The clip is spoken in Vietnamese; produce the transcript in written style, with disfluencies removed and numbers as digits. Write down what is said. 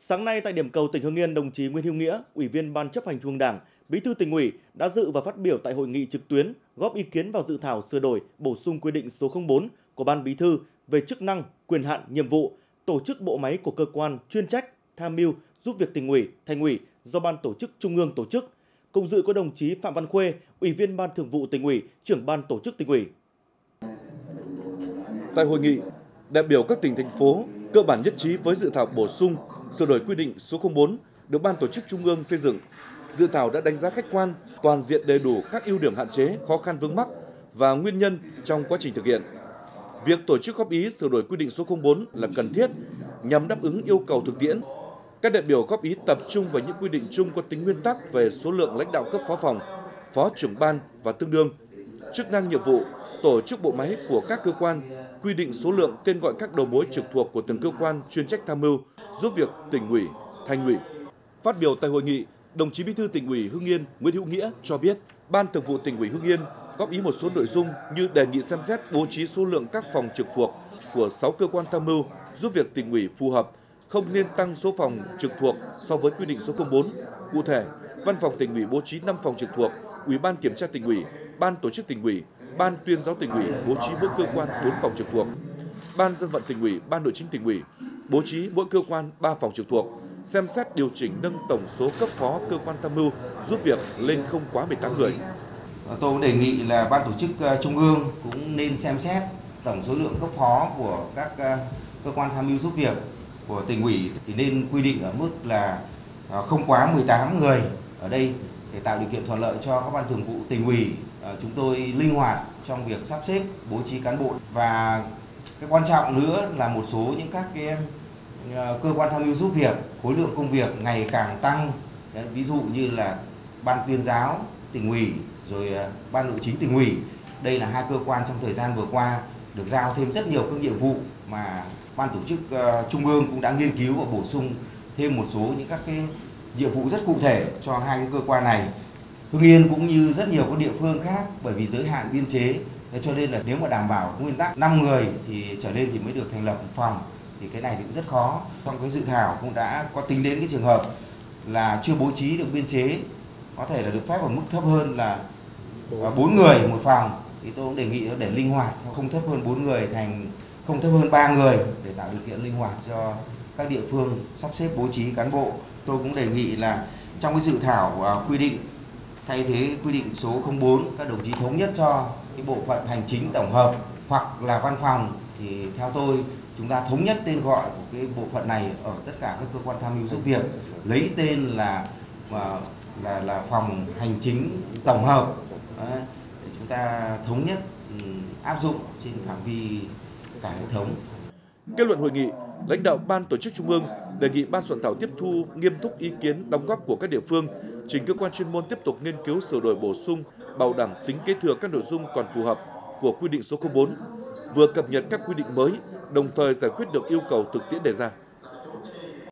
Sáng nay tại điểm cầu tỉnh Hưng Yên, đồng chí Nguyễn Hữu Nghĩa, Ủy viên Ban Chấp hành Trung ương Đảng, Bí thư Tỉnh ủy đã dự và phát biểu tại hội nghị trực tuyến góp ý kiến vào dự thảo sửa đổi, bổ sung quy định số 04 của Ban Bí thư về chức năng, quyền hạn, nhiệm vụ, tổ chức bộ máy của cơ quan chuyên trách tham mưu giúp việc Tỉnh ủy, Thành ủy do Ban Tổ chức Trung ương tổ chức. Cùng dự có đồng chí Phạm Văn Khuê, Ủy viên Ban Thường vụ Tỉnh ủy, Trưởng Ban Tổ chức Tỉnh ủy. Tại hội nghị, đại biểu các tỉnh, thành phố cơ bản nhất trí với dự thảo bổ sung, sửa đổi quy định số 04 được Ban Tổ chức Trung ương xây dựng. Dự thảo đã đánh giá khách quan, toàn diện đầy đủ các ưu điểm hạn chế, khó khăn vướng mắc và nguyên nhân trong quá trình thực hiện. Việc tổ chức góp ý sửa đổi quy định số 04 là cần thiết nhằm đáp ứng yêu cầu thực tiễn. Các đại biểu góp ý tập trung vào những quy định chung có tính nguyên tắc về số lượng lãnh đạo cấp phó phòng, phó trưởng ban và tương đương, chức năng nhiệm vụ, tổ chức bộ máy của các cơ quan, quy định số lượng, tên gọi các đầu mối trực thuộc của từng cơ quan chuyên trách tham mưu, giúp việc Tỉnh ủy, Thành ủy. Phát biểu tại hội nghị, đồng chí Bí thư Tỉnh ủy Hưng Yên Nguyễn Hữu Nghĩa cho biết, Ban Thường vụ Tỉnh ủy Hưng Yên góp ý một số nội dung như đề nghị xem xét bố trí số lượng các phòng trực thuộc của 6 cơ quan tham mưu giúp việc Tỉnh ủy phù hợp, không nên tăng số phòng trực thuộc so với quy định số 04. Cụ thể, Văn phòng Tỉnh ủy bố trí 5 phòng trực thuộc, Ủy ban Kiểm tra Tỉnh ủy, Ban Tổ chức Tỉnh ủy, Ban Tuyên giáo Tỉnh ủy bố trí mỗi cơ quan 4 phòng trực thuộc. Ban Dân vận Tỉnh ủy, Ban Nội chính Tỉnh ủy bố trí mỗi cơ quan 3 phòng trực thuộc. Xem xét điều chỉnh nâng tổng số cấp phó cơ quan tham mưu giúp việc lên không quá 18 người. Tôi cũng đề nghị là Ban Tổ chức Trung ương cũng nên xem xét tổng số lượng cấp phó của các cơ quan tham mưu giúp việc của Tỉnh ủy thì nên quy định ở mức là không quá 18 người. Ở đây để tạo điều kiện thuận lợi cho các ban thường vụ Tỉnh ủy, chúng tôi linh hoạt trong việc sắp xếp bố trí cán bộ, và cái quan trọng nữa là một số những các cái cơ quan tham mưu giúp việc khối lượng công việc ngày càng tăng. Đấy, ví dụ như là Ban Tuyên giáo Tỉnh ủy rồi Ban Nội chính Tỉnh ủy. Đây là hai cơ quan trong thời gian vừa qua được giao thêm rất nhiều các nhiệm vụ mà Ban Tổ chức Trung ương cũng đã nghiên cứu và bổ sung thêm một số những các cái nhiệm vụ rất cụ thể cho hai cái cơ quan này. Hưng Yên cũng như rất nhiều các địa phương khác, bởi vì giới hạn biên chế, cho nên là nếu mà đảm bảo nguyên tắc 5 người thì trở lên thì mới được thành lập một phòng, thì cái này cũng rất khó. Trong cái dự thảo cũng đã có tính đến cái trường hợp là chưa bố trí được biên chế, có thể là được phép ở mức thấp hơn là 4 người một phòng, thì tôi cũng đề nghị để linh hoạt, không thấp hơn 4 người thành không thấp hơn 3 người để tạo điều kiện linh hoạt cho các địa phương sắp xếp bố trí cán bộ. Tôi cũng đề nghị là trong cái dự thảo quy định thay thế quy định số 04, các đồng chí thống nhất cho cái bộ phận hành chính tổng hợp hoặc là văn phòng, thì theo tôi chúng ta thống nhất tên gọi của cái bộ phận này ở tất cả các cơ quan tham mưu giúp việc, lấy tên là phòng hành chính tổng hợp. Đấy, để chúng ta thống nhất áp dụng trên phạm vi cả hệ thống. Kết luận hội nghị, lãnh đạo Ban Tổ chức Trung ương đề nghị Ban soạn thảo tiếp thu nghiêm túc ý kiến đóng góp của các địa phương, trình cơ quan chuyên môn tiếp tục nghiên cứu sửa đổi bổ sung, bảo đảm tính kế thừa các nội dung còn phù hợp của quy định số 04, vừa cập nhật các quy định mới, đồng thời giải quyết được yêu cầu thực tiễn đề ra.